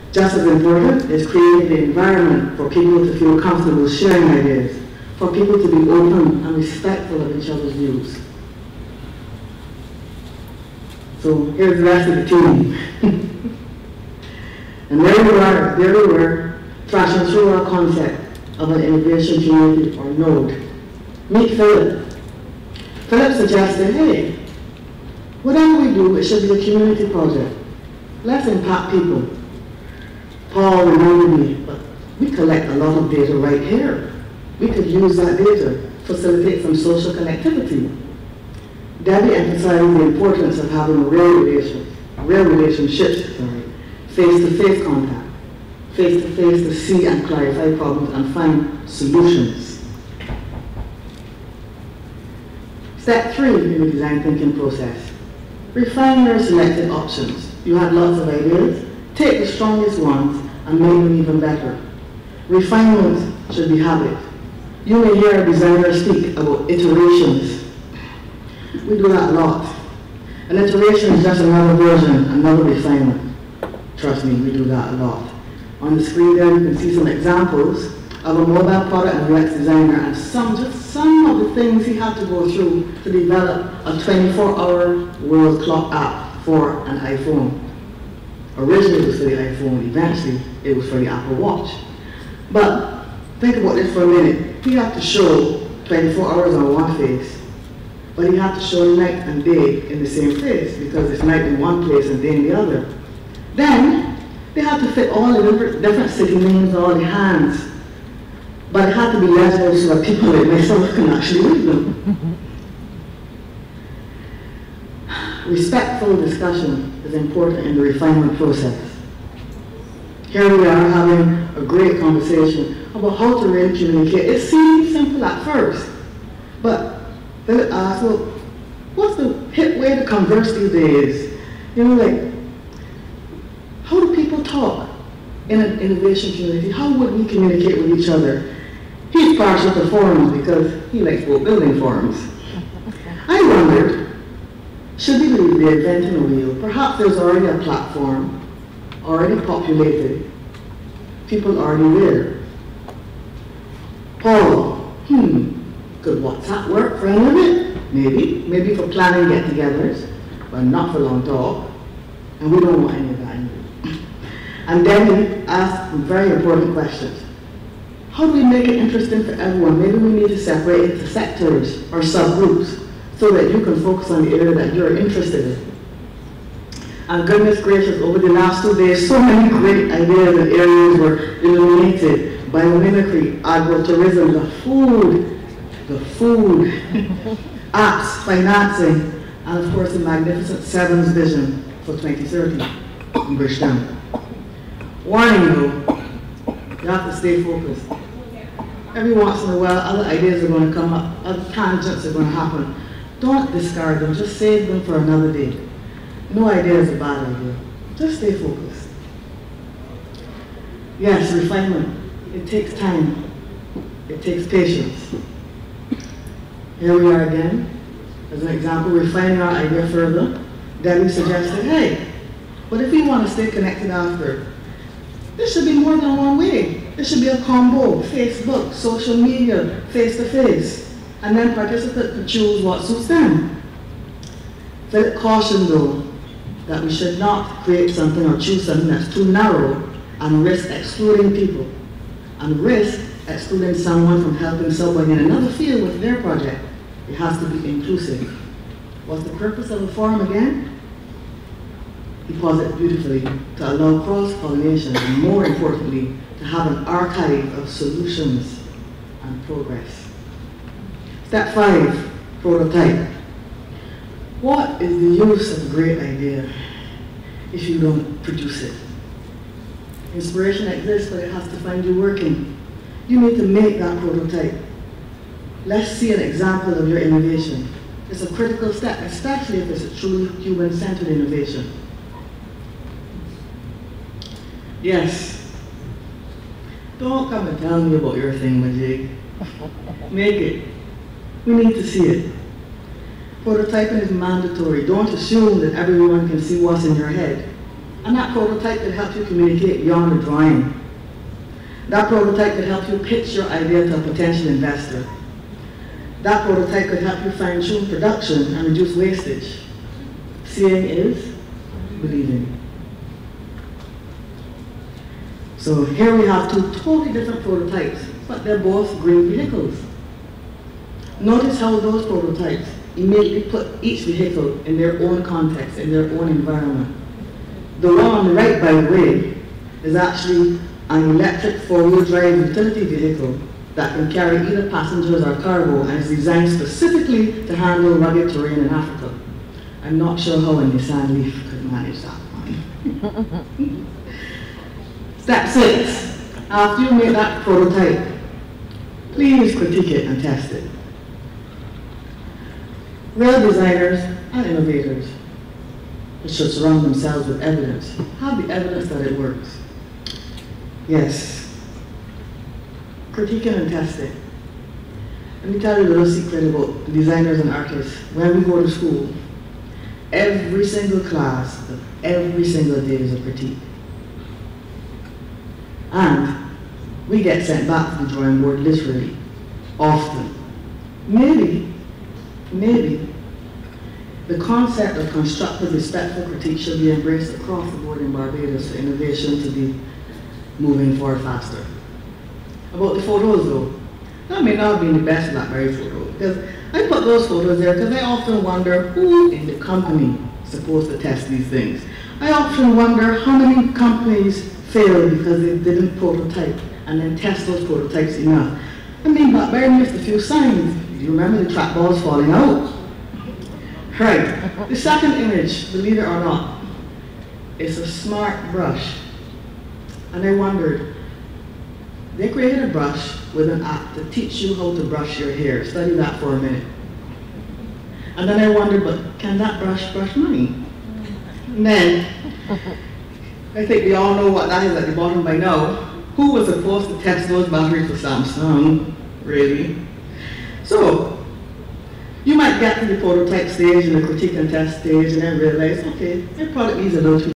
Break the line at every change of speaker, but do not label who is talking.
Just as important is creating the environment for people to feel comfortable sharing ideas, for people to be open and respectful of each other's views. So here's the rest of the team. And there we were, thrashing through our concept of an innovation community or node. Meet Philip. Philip suggested, hey, whatever we do, it should be a community project. Let's impact people. Paul reminded me, but we collect a lot of data right here. We could use that data to facilitate some social connectivity. Debbie emphasized the importance of having real relationships, face-to-face contact, face-to-face to see and clarify problems and find solutions. Step 3 in the design thinking process. Refine your selected options. You had lots of ideas. Take the strongest ones and make them even better. Refinement should be habit. You may hear a designer speak about iterations. We do that a lot. An iteration is just another version, another refinement. Trust me, we do that a lot. On the screen there you can see some examples of a mobile product and UX designer and just some of the things he had to go through to develop a 24-hour world clock app for an iPhone. Originally it was for the iPhone, eventually it was for the Apple Watch. But think about this for a minute. He had to show 24 hours on one face, but he had to show night and day in the same place because it's night in one place and day in the other. Then they had to fit all the different city names, all the hands, but it had to be legible so that people like myself can actually read them. Respectful discussion is important in the refinement process. Here we are having a great conversation about how to really communicate. It seems simple at first, but Philip asked, well, what's the hip way to converse these days? You know, like, how do people talk in an innovation community? How would we communicate with each other? He's partial to forums because he likes boat building forums. I wondered, should we leave the inventing a wheel? Perhaps there's already a platform, already populated, people already there. Paul, could WhatsApp work for any of it? Maybe for planning get-togethers, but not for long talk. And we don't want any of that anymore. And then he asked very important questions. How do we make it interesting for everyone? Maybe we need to separate into sectors or subgroups so that you can focus on the area that you're interested in. And goodness gracious, over the last 2 days, so many great ideas and areas were illuminated. Biomimicry, agro-tourism, the food, apps, financing, and of course the magnificent Sevens vision for 2030 in Bridgetown. Warning though, you have to stay focused. Every once in a while, other ideas are going to come up, other tangents are going to happen. Don't discard them, just save them for another day. No idea is a bad idea. Just stay focused. Yes, refinement. It takes time. It takes patience. Here we are again. As an example, refining our idea further. Debbie suggested, hey, but if you want to stay connected after, there should be more than one way. There should be a combo, Facebook, social media, face-to-face, and then participants could choose what suits them. Philip cautioned though, that we should not create something or choose something that's too narrow and risk excluding people, and risk excluding someone from helping someone in another field with their project. It has to be inclusive. What's the purpose of a forum again? He posits beautifully, to allow cross-pollination and more importantly, to have an archive of solutions and progress. Step 5, prototype. What is the use of a great idea if you don't produce it? Inspiration exists, but it has to find you working. You need to make that prototype. Let's see an example of your innovation. It's a critical step, especially if it's a truly human-centered innovation. Yes. Don't come and tell me about your thing, Majig. Make it. We need to see it. Prototyping is mandatory. Don't assume that everyone can see what's in your head. And that prototype could help you communicate beyond the drawing. That prototype could help you pitch your idea to a potential investor. That prototype could help you fine-tune production and reduce wastage. Seeing is believing. So here we have two totally different prototypes, but they're both green vehicles. Notice how those prototypes immediately put each vehicle in their own context, in their own environment. The one on the right, by the way, is actually an electric four-wheel drive utility vehicle that can carry either passengers or cargo and is designed specifically to handle rugged terrain in Africa. I'm not sure how a Nissan Leaf could manage that one. Step 6. After you make that prototype, please critique it and test it. Real designers and innovators should surround themselves with evidence. Have the evidence that it works. Yes. Critiquing and testing. Let me tell you a little secret about designers and artists. When we go to school, every single class, every single day is a critique. And we get sent back to the drawing board literally, often. Maybe the concept of constructive, respectful critique should be embraced across the board in Barbados for innovation to be moving forward faster. About the photos though, that may not have been the best BlackBerry photo, because I put those photos there because I often wonder who in the company is supposed to test these things. I often wonder how many companies fail because they didn't prototype and then test those prototypes enough. I mean, BlackBerry missed a few signs. You remember the trackballs falling out? Right. The second image, believe it or not, is a smart brush. And I wondered, they created a brush with an app to teach you how to brush your hair. Study that for a minute. And then I wondered, but can that brush money? And then, I think we all know what that is at the bottom by now. Who was supposed to test those batteries for Samsung, really? So, you might get to the prototype stage and the critique and test stage and then realize, okay, my product needs a little